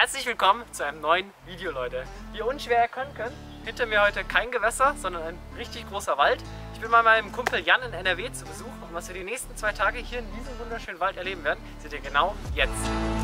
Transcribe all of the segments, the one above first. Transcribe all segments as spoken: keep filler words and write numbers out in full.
Herzlich willkommen zu einem neuen Video, Leute. Wie ihr unschwer erkennen könnt, hinter mir heute kein Gewässer, sondern ein richtig großer Wald. Ich bin bei meinem Kumpel Jan in N R W zu Besuch und was wir die nächsten zwei Tage hier in diesem wunderschönen Wald erleben werden, seht ihr genau jetzt.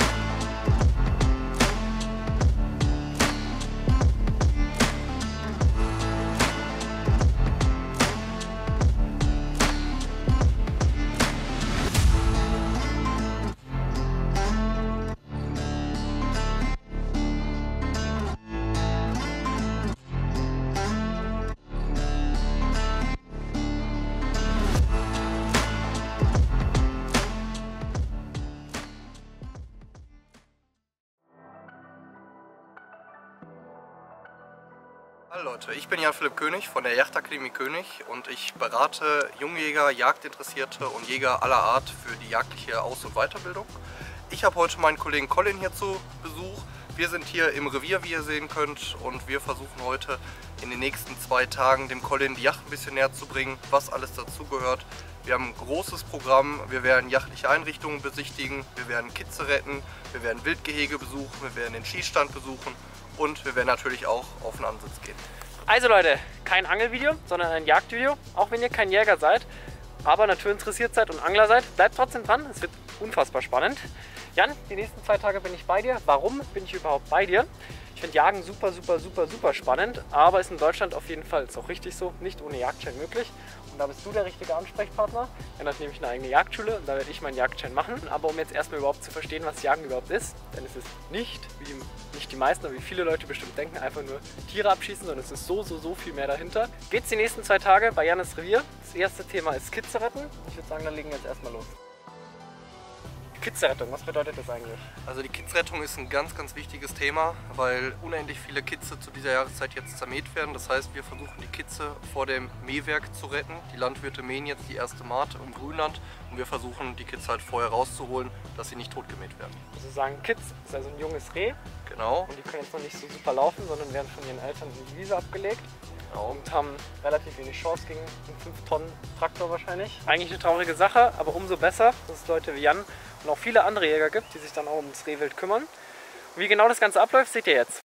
Hallo Leute, ich bin Jan Philipp König von der Jagdakademie König und ich berate Jungjäger, Jagdinteressierte und Jäger aller Art für die jagdliche Aus- und Weiterbildung. Ich habe heute meinen Kollegen Colin hier zu Besuch. Wir sind hier im Revier, wie ihr sehen könnt, und wir versuchen heute in den nächsten zwei Tagen dem Colin die Jagd ein bisschen näher zu bringen, was alles dazugehört. Wir haben ein großes Programm, wir werden jagdliche Einrichtungen besichtigen, wir werden Kitze retten, wir werden Wildgehege besuchen, wir werden den Schießstand besuchen. Und wir werden natürlich auch auf den Ansitz gehen. Also Leute, kein Angelvideo, sondern ein Jagdvideo. Auch wenn ihr kein Jäger seid, aber naturinteressiert seid und Angler seid, bleibt trotzdem dran. Es wird unfassbar spannend. Jan, die nächsten zwei Tage bin ich bei dir. Warum bin ich überhaupt bei dir? Ich finde Jagen super, super, super, super spannend, aber ist in Deutschland auf jeden Fall, ist auch richtig so, nicht ohne Jagdschein möglich. Und da bist du der richtige Ansprechpartner. Jan hat nämlich eine eigene Jagdschule und da werde ich meinen Jagdschein machen. Aber um jetzt erstmal überhaupt zu verstehen, was Jagen überhaupt ist, denn es ist nicht, wie nicht die meisten, aber wie viele Leute bestimmt denken, einfach nur Tiere abschießen, sondern es ist so, so, so viel mehr dahinter. Geht's die nächsten zwei Tage bei Jannes Revier. Das erste Thema ist Kitze retten. Ich würde sagen, dann legen wir jetzt erstmal los. Kitzrettung, was bedeutet das eigentlich? Also die Kitzrettung ist ein ganz, ganz wichtiges Thema, weil unendlich viele Kitze zu dieser Jahreszeit jetzt zermäht werden. Das heißt, wir versuchen die Kitze vor dem Mähwerk zu retten. Die Landwirte mähen jetzt die erste Mahte im Grünland und wir versuchen die Kitze halt vorher rauszuholen, dass sie nicht totgemäht werden. Also sagen, Kitz ist also ein junges Reh. Genau. Und die können jetzt noch nicht so super laufen, sondern werden von ihren Eltern in die Wiese abgelegt. Genau. Und haben relativ wenig Chance gegen einen fünf Tonnen Traktor wahrscheinlich. Eigentlich eine traurige Sache, aber umso besser, dass es Leute wie Jan und auch viele andere Jäger gibt, die sich dann auch ums Rehwild kümmern. Und wie genau das Ganze abläuft, seht ihr jetzt.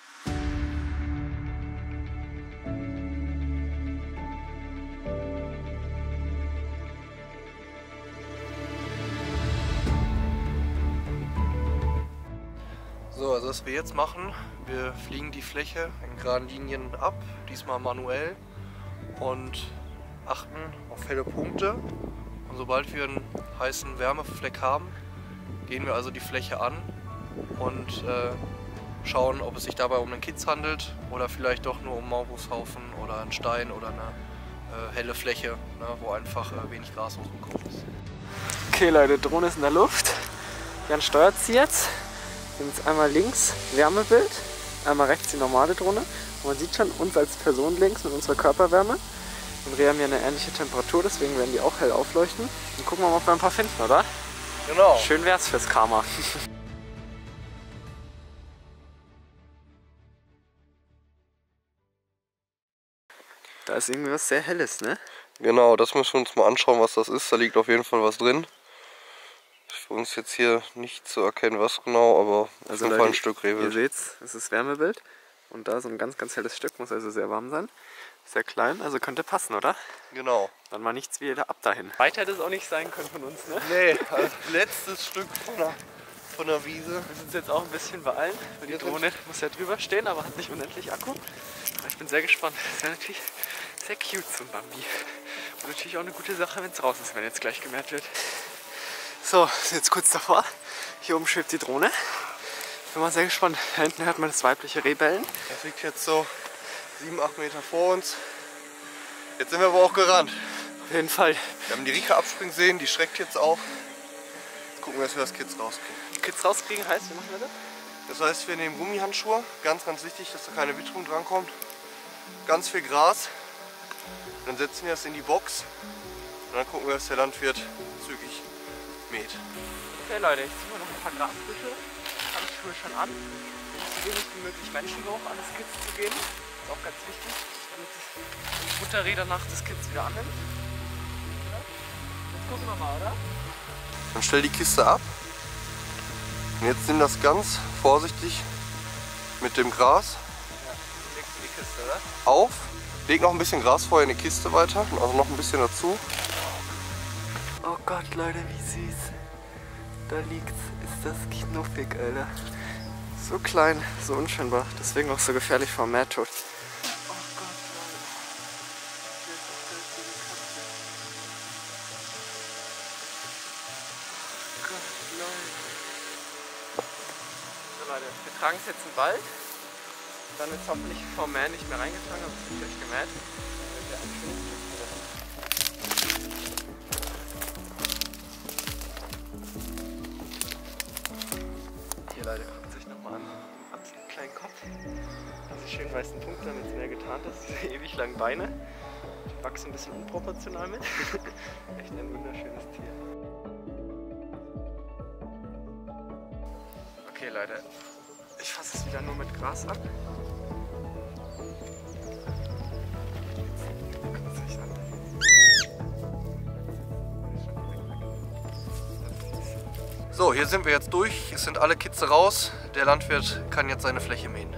So, also was wir jetzt machen, wir fliegen die Fläche in geraden Linien ab, diesmal manuell, und achten auf helle Punkte. Und sobald wir einen heißen Wärmefleck haben, gehen wir also die Fläche an und äh, schauen, ob es sich dabei um einen Kitz handelt oder vielleicht doch nur um Maulwurfshaufen oder einen Stein oder eine äh, helle Fläche, ne, wo einfach äh, wenig Gras rumgekommen ist. Okay Leute, Drohne ist in der Luft. Jan steuert sie jetzt. Wir haben jetzt einmal links Wärmebild, einmal rechts die normale Drohne. Und man sieht schon uns als Person links mit unserer Körperwärme. Und Rehe haben ja eine ähnliche Temperatur, deswegen werden die auch hell aufleuchten. Und gucken wir mal, ob wir ein paar finden, oder? Genau. Schön wär's fürs Karma. Da ist irgendwie was sehr Helles, ne? Genau, das müssen wir uns mal anschauen, was das ist. Da liegt auf jeden Fall was drin. Für uns jetzt hier nicht zu erkennen, was genau, aber also auf jeden Fall ein Stück Rehwild. Ihr seht's, es ist Wärmebild. Und da so ein ganz, ganz helles Stück, muss also sehr warm sein. Sehr klein, also könnte passen, oder? Genau. Dann mal nichts wie ab dahin. Weiter hätte es auch nicht sein können von uns, ne? Nee, als letztes Stück von der, von der Wiese. Wir müssen uns jetzt auch ein bisschen beeilen, weil die Drohne muss ja drüber stehen, aber hat nicht unendlich Akku. Aber ich bin sehr gespannt. Das wäre natürlich sehr cute, so ein Bambi. Und natürlich auch eine gute Sache, wenn es raus ist, wenn jetzt gleich gemäht wird. So, sind jetzt kurz davor. Hier oben schwebt die Drohne. Ich bin mal sehr gespannt. Da hinten hört man das weibliche Reh bellen. Das liegt jetzt so sieben, acht Meter vor uns. Jetzt sind wir aber auch gerannt. Auf jeden Fall. Wir haben die Rika abspringen sehen, die schreckt jetzt auch. Jetzt gucken wir, dass wir das Kitz rauskriegen. Kitz rauskriegen heißt, wie machen wir das? Das heißt, wir nehmen Gummihandschuhe. Ganz, ganz wichtig, dass da keine Witterung drankommt. Ganz viel Gras. Dann setzen wir das in die Box. Und dann gucken wir, dass der Landwirt zügig mäht. Okay Leute, jetzt ziehen wir noch ein paar Grasbüschel. Handschuhe schon an. Um so wenig wie möglich Menschengeruch an das Kitz zu geben. Das ist auch ganz wichtig, damit sich das Futterreh danach das Kitz wieder annimmt. Ja? Jetzt gucken wir mal, oder? Dann stell die Kiste ab. Und jetzt nimm das ganz vorsichtig mit dem Gras Die Kiste, oder? auf. Leg noch ein bisschen Gras vorher in die Kiste weiter, also noch ein bisschen dazu. Oh Gott, Leute, wie süß. Da liegt's. Ist das knuffig, Alter. So klein, so unscheinbar. Deswegen auch so gefährlich vor Mehrtod. Oh Gott, Leute. Hier ist auch gleich so eine Katze. Oh Gott, Leute. So Leute, wir tragen es jetzt im Wald. Dann ist hoffentlich vom Mähen nicht mehr reingetragen, aber es ist gleich gemäht. Wenn wir einen schönen Kiste haben. Hier Leute, guckt euch nochmal an. Hat einen kleinen Kopf. Diese schönen weißen Punkte, damit es mehr getarnt ist. Diese ewig langen Beine. Die wachsen ein bisschen unproportional mit. Echt ein wunderschönes Tier. Okay Leute, ich fasse es wieder nur mit Gras ab. So, hier sind wir jetzt durch. Es sind alle Kitze raus. Der Landwirt kann jetzt seine Fläche mähen.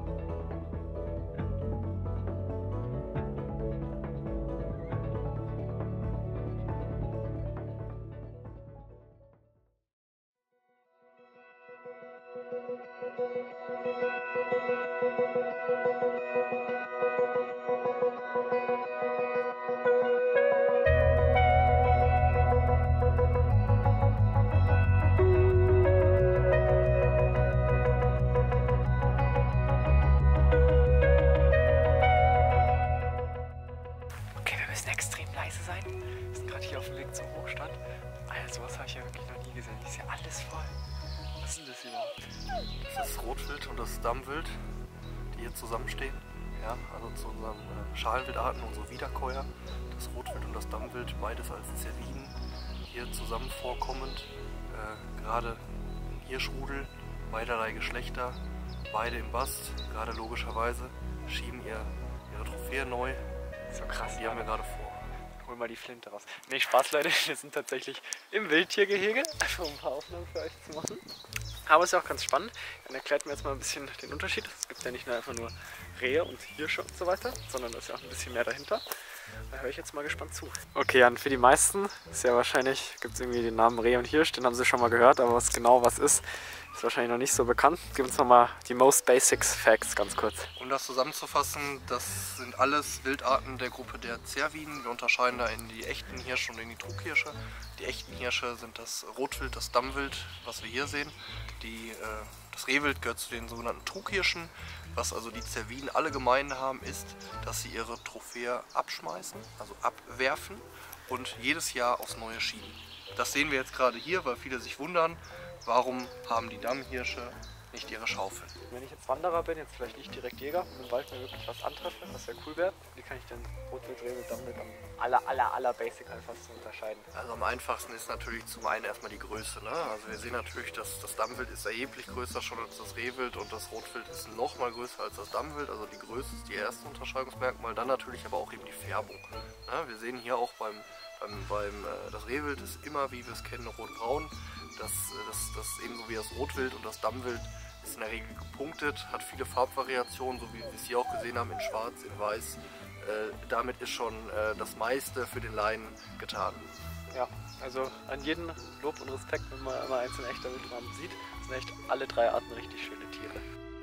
Das ist Rotwild und das Dammwild, die hier zusammenstehen. Ja, also zu unseren äh, Schalenwildarten, unsere Wiederkäuer. Das Rotwild und das Dammwild, beides als Zerviden, hier zusammen vorkommend. Äh, gerade ein Hirschrudel, beiderlei Geschlechter, beide im Bast, gerade logischerweise, schieben ihr, ihre Trophäe neu. So krass. Die haben wir gerade vor. Hol mal die Flinte raus. Nee, Spaß Leute, wir sind tatsächlich im Wildtiergehege, einfach um ein paar Aufnahmen für euch zu machen. Aber ist ja auch ganz spannend. Dann erklärt mir jetzt mal ein bisschen den Unterschied. Es gibt ja nicht nur einfach nur Rehe und Hirsche und so weiter, sondern da ist ja auch ein bisschen mehr dahinter. Da höre ich jetzt mal gespannt zu. Okay, Jan, für die meisten ist ja wahrscheinlich, gibt es irgendwie den Namen Reh und Hirsch, den haben sie schon mal gehört, aber was genau was ist, ist wahrscheinlich noch nicht so bekannt. Gib uns nochmal die Most Basics Facts ganz kurz. Um das zusammenzufassen, das sind alles Wildarten der Gruppe der Zerviden. Wir unterscheiden da in die echten Hirsche und in die Trughirsche. Die echten Hirsche sind das Rotwild, das Dammwild, was wir hier sehen. Die, äh, das Rehwild gehört zu den sogenannten Trughirschen. Was also die Zerviden alle gemein haben, ist, dass sie ihre Trophäe abschmeißen, also abwerfen und jedes Jahr aufs Neue schieben. Das sehen wir jetzt gerade hier, weil viele sich wundern, warum haben die Dammhirsche nicht ihre Schaufel. Wenn ich jetzt Wanderer bin, jetzt vielleicht nicht direkt Jäger, und im Wald mir wirklich was antreffe, was sehr cool wäre, wie kann ich denn Rotwild, Rehwild, Dammwild am aller, aller, aller Basic einfach so unterscheiden? Also am einfachsten ist natürlich zum einen erstmal die Größe. Ne? Also wir sehen natürlich, dass das Dammwild ist erheblich größer schon als das Rehwild und das Rotwild ist noch mal größer als das Dammwild. Also die Größe ist die erste Unterscheidungsmerkmal. Dann natürlich aber auch eben die Färbung. Ne? Wir sehen hier auch beim, beim, beim äh, das Rehwild ist immer, wie wir es kennen, rot-braun. Das, das, das ebenso wie das Rotwild und das Dammwild ist in der Regel gepunktet, hat viele Farbvariationen, so wie wir es hier auch gesehen haben, in schwarz, in weiß. Äh, damit ist schon äh, das meiste für den Laien getan. Ja, also an jeden Lob und Respekt, wenn man einmal einzeln echter Wildrahmen sieht, sind echt alle drei Arten richtig schöne Tiere.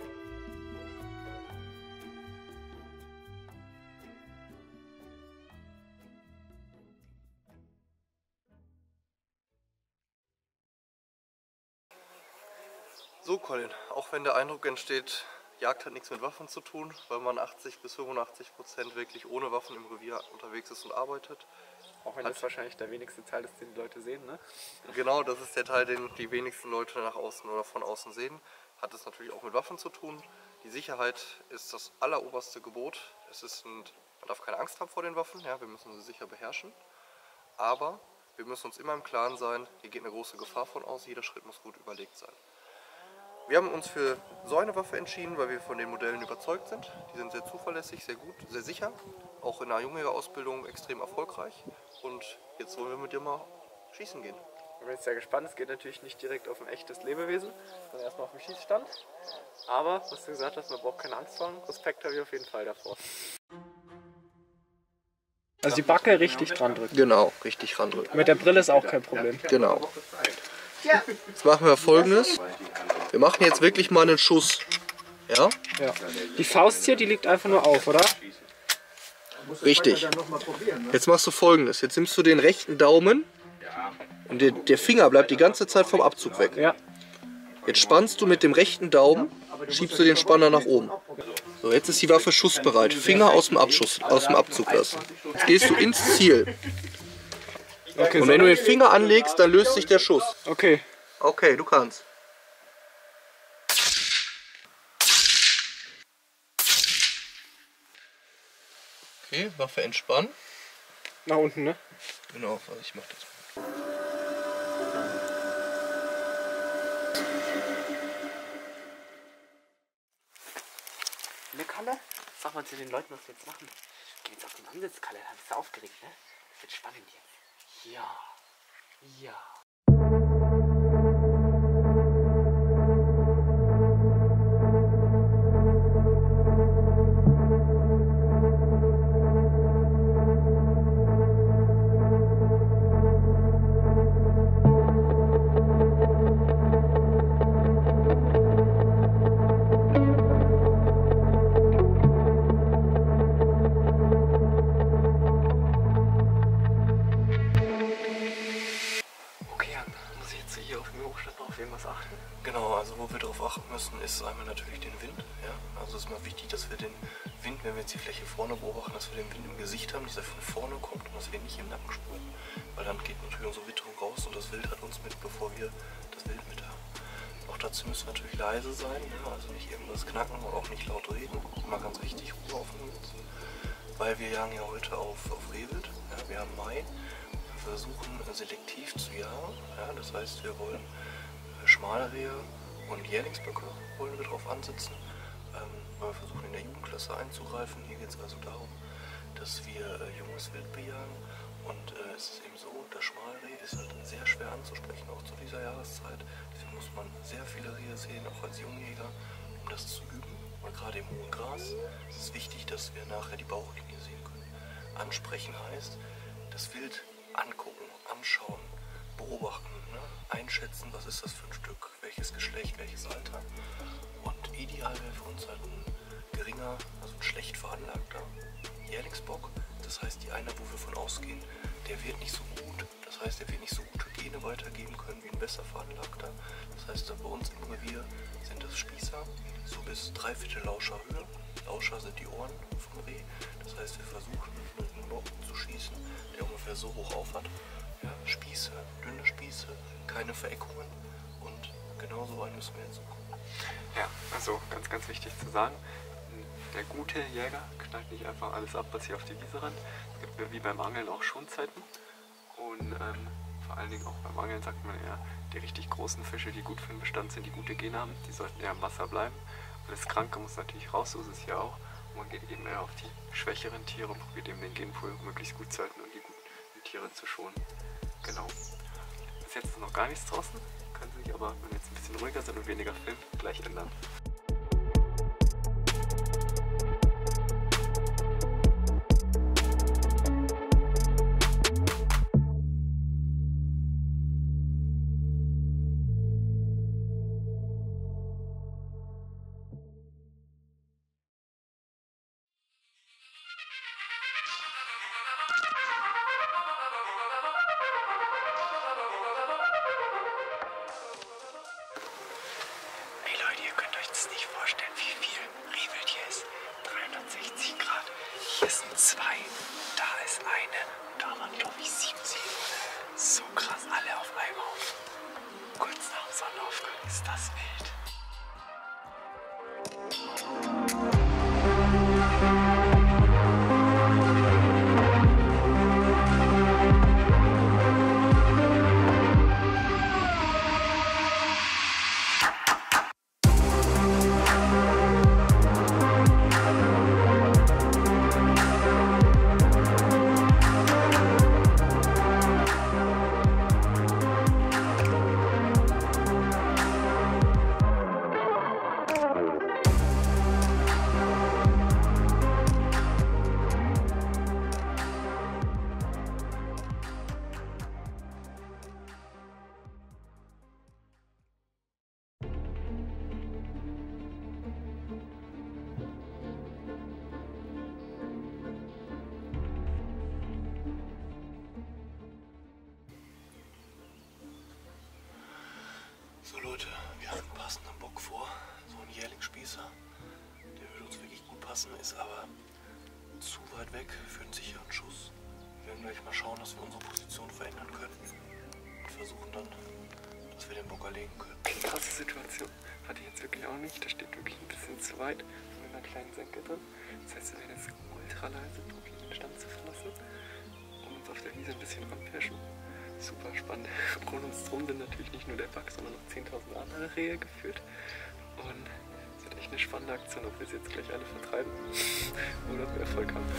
So Colin, auch wenn der Eindruck entsteht, Jagd hat nichts mit Waffen zu tun, weil man achtzig bis fünfundachtzig Prozent wirklich ohne Waffen im Revier unterwegs ist und arbeitet. Auch wenn das wahrscheinlich der wenigste Teil ist, den die Leute sehen, ne? Genau, das ist der Teil, den die wenigsten Leute nach außen oder von außen sehen. Hat es natürlich auch mit Waffen zu tun. Die Sicherheit ist das alleroberste Gebot. Es ist ein, man darf keine Angst haben vor den Waffen, ja, wir müssen sie sicher beherrschen. Aber wir müssen uns immer im Klaren sein, hier geht eine große Gefahr von aus, jeder Schritt muss gut überlegt sein. Wir haben uns für so eine Waffe entschieden, weil wir von den Modellen überzeugt sind. Die sind sehr zuverlässig, sehr gut, sehr sicher. Auch in der Jungjägerausbildung extrem erfolgreich. Und jetzt wollen wir mit dir mal schießen gehen. Ich bin jetzt sehr gespannt. Es geht natürlich nicht direkt auf ein echtes Lebewesen, sondern erstmal auf den Schießstand. Aber, was du gesagt hast, man braucht keine Angst vor haben. Respekt habe ich auf jeden Fall davor. Also die Backe richtig dran drücken. Genau, richtig ran drücken. Mit der Brille ist auch kein Problem. Genau. Jetzt machen wir Folgendes. Wir machen jetzt wirklich mal einen Schuss. Ja? Ja. Die Faust hier, die liegt einfach nur auf, oder? Richtig. Jetzt machst du Folgendes. Jetzt nimmst du den rechten Daumen und der, der Finger bleibt die ganze Zeit vom Abzug weg. Ja. Jetzt spannst du mit dem rechten Daumen, schiebst du den Spanner nach oben. So, jetzt ist die Waffe schussbereit. Finger aus dem Abschuss, aus dem Abzug lassen. Jetzt gehst du ins Ziel. Okay, und wenn du den Finger anlegst, dann löst sich der Schuss. Okay. Okay, du kannst. Okay, Waffe entspannen. Nach unten, ne? Genau, also ich mach das mal. Ne, Kalle? Sag mal zu den Leuten, was wir jetzt machen. Geh jetzt auf den Ansitz, Kalle. Da bist du aufgeregt, ne? Das wird spannend jetzt. Ja. Ja. Genau, also wo wir darauf achten müssen, ist einmal natürlich den Wind. Ja? Also es ist mal wichtig, dass wir den Wind, wenn wir jetzt die Fläche vorne beobachten, dass wir den Wind im Gesicht haben, dieser von vorne kommt und dass wir nicht im Nacken spüren. Weil dann geht natürlich unsere Witterung raus und das Wild hat uns mit, bevor wir das Wild mit haben. Auch dazu müssen wir natürlich leise sein, ja? Also nicht irgendwas knacken und auch nicht laut reden. Immer ganz wichtig, Ruhe auf dem Mund. Weil wir jagen ja heute auf, auf Rehwild. Ja? Wir haben Mai. Wir versuchen selektiv zu jagen. Ja? Das heißt, wir wollen Schmalrehe und Jährlingsböcke wollen wir drauf ansetzen, ähm, weil wir versuchen in der Jugendklasse einzugreifen. Hier geht es also darum, dass wir äh, junges Wild bejagen und äh, es ist eben so, das Schmalreh ist halt sehr schwer anzusprechen, auch zu dieser Jahreszeit. Deswegen muss man sehr viele Rehe sehen, auch als Jungjäger, um das zu üben. Und gerade im hohen Gras ist es wichtig, dass wir nachher die Bauchlinie sehen können. Ansprechen heißt, das Wild angucken, anschauen, beobachten, ne? Einschätzen, was ist das für ein Stück, welches Geschlecht, welches Alter. Und ideal wäre für uns halt ein geringer, also ein schlecht veranlagter Jährlingsbock. Das heißt, die Einheit, wo wir von ausgehen, der wird nicht so gut, das heißt, der wird nicht so gute Gene weitergeben können wie ein besser veranlagter. Das heißt, bei uns im Revier sind das Spießer, so bis dreiviertel Lauscher Höhe. Lauscher sind die Ohren vom Reh. Das heißt, wir versuchen, mit einem Bock zu schießen, der ungefähr so hoch auf hat. Ja, Spieße, dünne Spieße, keine Vereckungen und genau so einen müssen wir jetzt suchen. Ja, also ganz, ganz wichtig zu sagen, der gute Jäger knallt nicht einfach alles ab, was hier auf die Wiese rennt. Es gibt wie beim Angeln auch Schonzeiten und ähm, vor allen Dingen auch beim Angeln sagt man eher, die richtig großen Fische, die gut für den Bestand sind, die gute Gene haben, die sollten eher im Wasser bleiben. Alles Kranke muss natürlich raus, so ist es hier auch. Und man geht eben eher auf die schwächeren Tiere und probiert eben den Genpool möglichst gut zu halten und die guten Tiere zu schonen. Genau. Bis jetzt ist noch gar nichts draußen, kann sich aber, wenn wir jetzt ein bisschen ruhiger sind und weniger filmen, gleich ändern. Zwei, da ist eine, da waren glaube ich sieben Seevögel. So krass, alle auf einmal. Kurz nach dem Sonnenaufgang ist das wild. So Leute, wir haben einen passenden Bock vor, so einen Jährlingsspießer. Der würde uns wirklich gut passen, ist aber zu weit weg für einen sicheren Schuss. Wir werden gleich mal schauen, dass wir unsere Position verändern können und versuchen dann, dass wir den Bock erlegen können. Krasse Situation, hatte ich jetzt wirklich auch nicht. Da steht wirklich ein bisschen zu weit mit einer kleinen Senke drin. Das heißt, wir werden jetzt ultra leise probieren, den Stand zu verlassen und uns auf der Wiese ein bisschen ranpirschen. Super spannend. Um uns drum sind natürlich nicht nur der Buck, sondern noch zehntausend andere Rehe geführt. Und es wird echt eine spannende Aktion, ob wir sie jetzt gleich alle vertreiben oder ob wir Erfolg haben.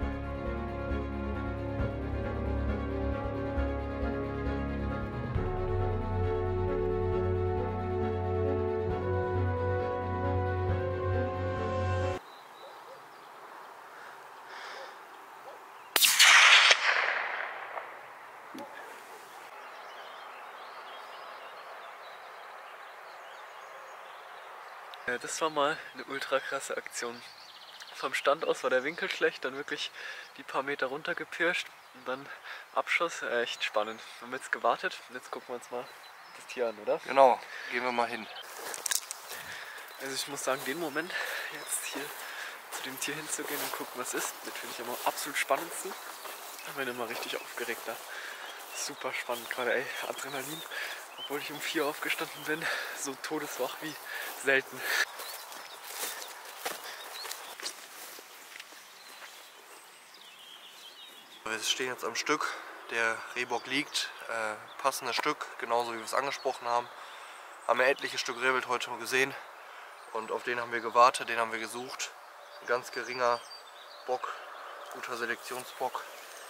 Ja, das war mal eine ultra krasse Aktion. Vom Stand aus war der Winkel schlecht, dann wirklich die paar Meter runter gepirscht und dann Abschuss, äh, echt spannend. Wir haben jetzt gewartet und jetzt gucken wir uns mal das Tier an, oder? Genau, gehen wir mal hin. Also ich muss sagen, den Moment jetzt hier zu dem Tier hinzugehen und gucken, was ist, das finde ich immer am absolut spannendsten. Ich bin immer richtig aufgeregt da. Super spannend gerade, ey, Adrenalin. Obwohl ich um vier aufgestanden bin, so todeswach wie selten. Wir stehen jetzt am Stück, der Rehbock liegt, äh, passendes Stück, genauso wie wir es angesprochen haben. Haben wir etliche Stück Rehwild heute gesehen und auf den haben wir gewartet, den haben wir gesucht. Ein ganz geringer Bock, guter Selektionsbock.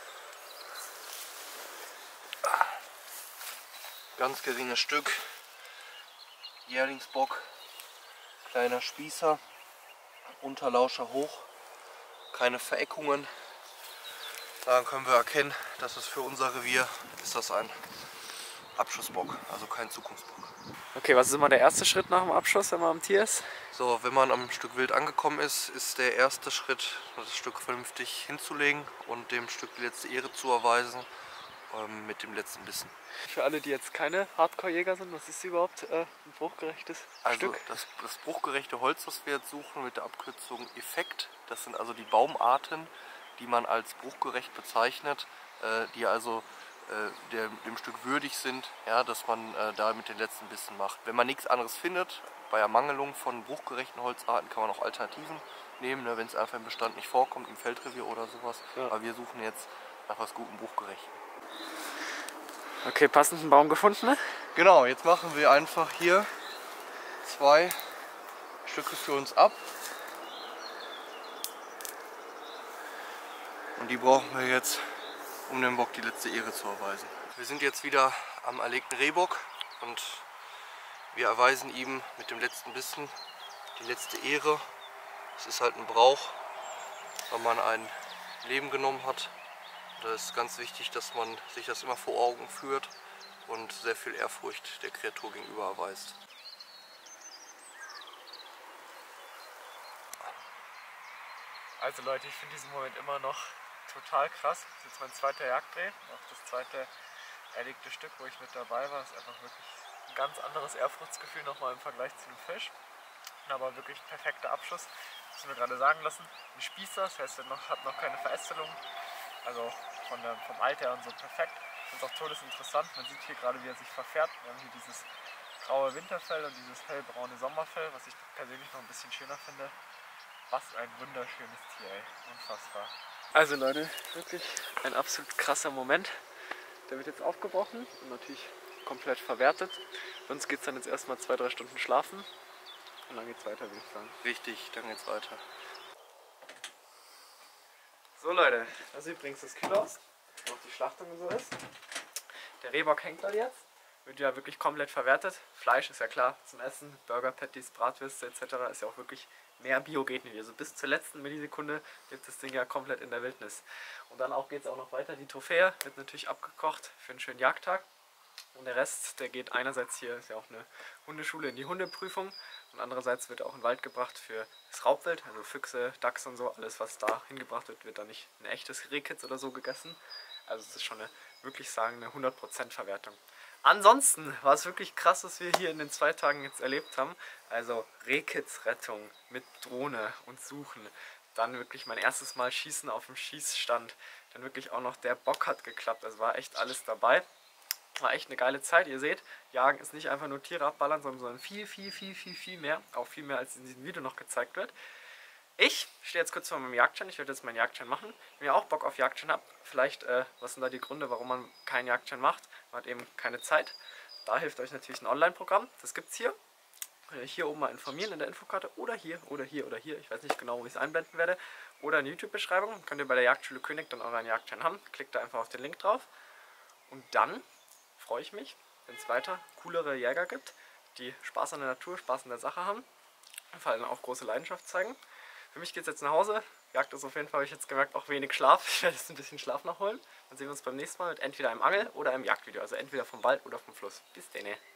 Ganz geringes Stück, Jährlingsbock, kleiner Spießer, Unterlauscher hoch, keine Vereckungen. Daran können wir erkennen, dass es für unser Revier ist das ein Abschussbock, also kein Zukunftsbock. Okay, was ist immer der erste Schritt nach dem Abschuss, wenn man am Tier ist? So, wenn man am Stück Wild angekommen ist, ist der erste Schritt, das Stück vernünftig hinzulegen und dem Stück die letzte Ehre zu erweisen. Mit dem letzten Bissen. Für alle, die jetzt keine Hardcore-Jäger sind, was ist überhaupt äh, ein bruchgerechtes also Stück? Das, das bruchgerechte Holz, das wir jetzt suchen, mit der Abkürzung Effekt, das sind also die Baumarten, die man als bruchgerecht bezeichnet, äh, die also äh, der, dem Stück würdig sind, ja, dass man äh, da mit den letzten Bissen macht. Wenn man nichts anderes findet, bei Ermangelung von bruchgerechten Holzarten kann man auch Alternativen nehmen, ne, wenn es einfach im Bestand nicht vorkommt, im Feldrevier oder sowas. Ja. Aber wir suchen jetzt nach was Gutem Bruchgerechten. Okay, passenden Baum gefunden, ne? Genau, jetzt machen wir einfach hier zwei Stücke für uns ab. Und die brauchen wir jetzt, um dem Bock die letzte Ehre zu erweisen. Wir sind jetzt wieder am erlegten Rehbock und wir erweisen ihm mit dem letzten Bissen die letzte Ehre. Es ist halt ein Brauch, weil man ein Leben genommen hat. Da ist ganz wichtig, dass man sich das immer vor Augen führt und sehr viel Ehrfurcht der Kreatur gegenüber erweist. Also Leute, ich finde diesen Moment immer noch total krass. Das ist jetzt mein zweiter Jagddreh, auch das zweite erlegte Stück, wo ich mit dabei war. Das ist einfach wirklich ein ganz anderes Ehrfurchtsgefühl nochmal im Vergleich zu dem Fisch. Aber wirklich perfekter Abschuss. Das hast du mir gerade sagen lassen. Ein Spießer, das heißt, er noch, hat noch keine Verästelung. Also von der, vom Alter und so perfekt. Ich finde es auch todesinteressant. Man sieht hier gerade, wie er sich verfärbt. Wir haben hier dieses graue Winterfell und dieses hellbraune Sommerfell, was ich persönlich noch ein bisschen schöner finde. Was ein wunderschönes Tier, ey. Unfassbar. Also Leute, wirklich ein absolut krasser Moment. Der wird jetzt aufgebrochen und natürlich komplett verwertet. Für uns geht es dann jetzt erstmal zwei, drei Stunden schlafen. Und dann geht's weiter, würde ich sagen. Richtig, dann geht's weiter. So Leute, das ist übrigens das Kühlhaus, wo auch die Schlachtung und so ist. Der Rehbock hängt da jetzt, wird ja wirklich komplett verwertet. Fleisch ist ja klar zum Essen, Burger Patties, Bratwürste et cetera ist ja auch wirklich mehr Bio geht nicht. Also bis zur letzten Millisekunde lebt das Ding ja komplett in der Wildnis. Und dann auch geht es auch noch weiter. Die Trophäe wird natürlich abgekocht für einen schönen Jagdtag. Und der Rest, der geht einerseits hier, ist ja auch eine Hundeschule, in die Hundeprüfung. Und andererseits wird er auch in den Wald gebracht für das Raubwild, also Füchse, Dachs und so. Alles, was da hingebracht wird, wird da nicht ein echtes Rehkitz oder so gegessen. Also es ist schon eine, wirklich sagen, eine hundert Prozent Verwertung. Ansonsten war es wirklich krass, was wir hier in den zwei Tagen jetzt erlebt haben. Also Rehkitzrettung mit Drohne und Suchen. Dann wirklich mein erstes Mal Schießen auf dem Schießstand. Dann wirklich auch noch der Bock hat geklappt. Also war echt alles dabei. War echt eine geile Zeit. Ihr seht, Jagen ist nicht einfach nur Tiere abballern, sondern viel, viel, viel, viel, viel mehr. Auch viel mehr, als in diesem Video noch gezeigt wird. Ich stehe jetzt kurz vor meinem Jagdschein. Ich werde jetzt meinen Jagdschein machen. Wenn ihr auch Bock auf Jagdschein habt, vielleicht, äh, was sind da die Gründe, warum man keinen Jagdschein macht? Man hat eben keine Zeit. Da hilft euch natürlich ein Online-Programm. Das gibt es hier. Könnt ihr hier oben mal informieren in der Infokarte. Oder hier, oder hier, oder hier. Ich weiß nicht genau, wo ich es einblenden werde. Oder in der YouTube-Beschreibung. Könnt ihr bei der Jagdschule König dann euren Jagdschein haben. Klickt da einfach auf den Link drauf. Und dann freue ich mich, wenn es weiter coolere Jäger gibt, die Spaß an der Natur, Spaß an der Sache haben. Vor allem auch große Leidenschaft zeigen. Für mich geht es jetzt nach Hause. Jagd ist auf jeden Fall, habe ich jetzt gemerkt, auch wenig Schlaf. Ich werde jetzt ein bisschen Schlaf nachholen. Dann sehen wir uns beim nächsten Mal mit entweder einem Angel- oder einem Jagdvideo. Also entweder vom Wald oder vom Fluss. Bis dann.